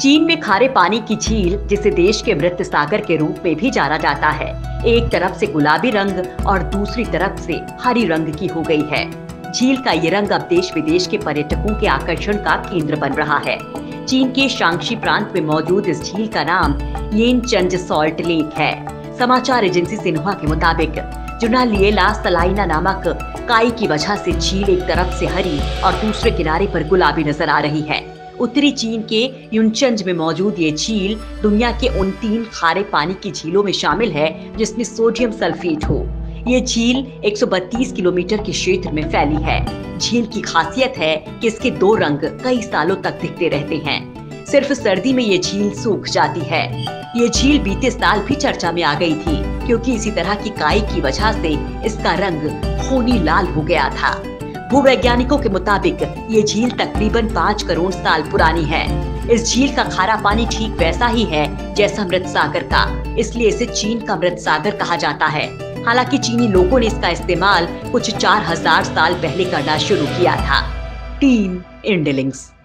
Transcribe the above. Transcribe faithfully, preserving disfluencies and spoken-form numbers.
चीन में खारे पानी की झील, जिसे देश के मृत सागर के रूप में भी जाना जाता है, एक तरफ से गुलाबी रंग और दूसरी तरफ से हरी रंग की हो गई है। झील का ये रंग अब देश विदेश के पर्यटकों के आकर्षण का केंद्र बन रहा है। चीन के शांक्सी प्रांत में मौजूद इस झील का नाम येनचंग सॉल्ट लेक है। समाचार एजेंसी सिन्हुआ के मुताबिक जुनालिएला सलाइना नामक काई की वजह से झील एक तरफ से हरी और दूसरे किनारे पर गुलाबी नजर आ रही है। उत्तरी चीन के युनचंज में मौजूद ये झील दुनिया के उन तीन खारे पानी की झीलों में शामिल है जिसमें सोडियम सल्फेट हो। ये झील एक सौ बत्तीस किलोमीटर के क्षेत्र में फैली है। झील की खासियत है कि इसके दो रंग कई सालों तक दिखते रहते हैं। सिर्फ सर्दी में ये झील सूख जाती है। ये झील बीते साल भी चर्चा में आ गई थी, क्योंकि इसी तरह की काई की वजह से इसका रंग खूनी लाल हो गया था। भूवैज्ञानिकों के मुताबिक ये झील तकरीबन पाँच करोड़ साल पुरानी है। इस झील का खारा पानी ठीक वैसा ही है जैसा मृत सागर का, इसलिए इसे चीन का मृत सागर कहा जाता है। हालांकि चीनी लोगों ने इसका इस्तेमाल कुछ चार हजार साल पहले करना शुरू किया था। टीम इंडिलिंक्स।